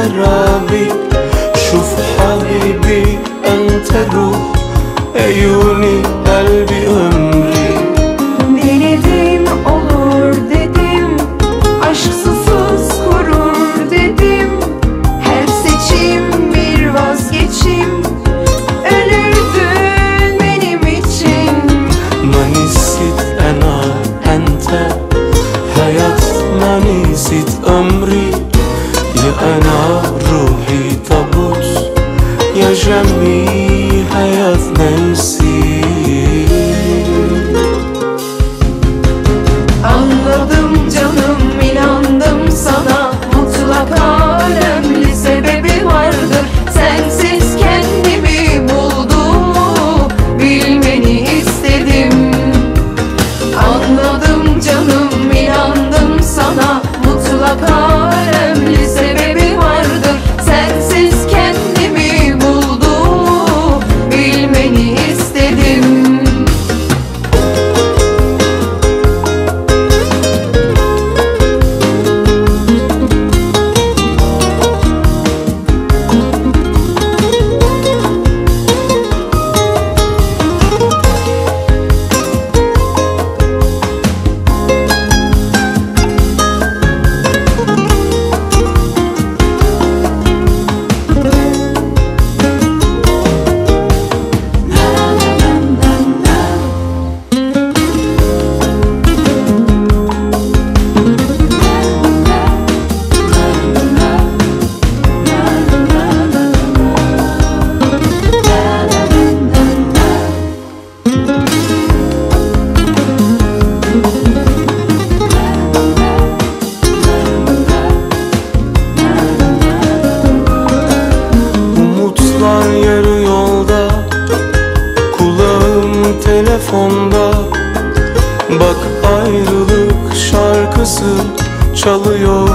سرابي شوف حبيبي أنت روح عيوني قلبي أمري. Denedim olur dedim, aşk susuz kurur dedim. Her seçim bir vazgeçim, ölürdün benim için. ما نسيت أنا أنت حياة ما نسيت أمري يا أنا روحي تابوت يا جميل حياة نسيت. Anladım canım, inandım sana, mutlaka önemli sebebi vardır. Sensiz kendimi bulduğumu bilmeni istedim. Anladım canım, inandım sana, mutlaka önemli sebebi vardır. Sensiz kendimi bulduğumu bilmeni istedim. Umutlar yarı yolda, kulağım telefonda. Bak ayrılık şarkısı çalıyor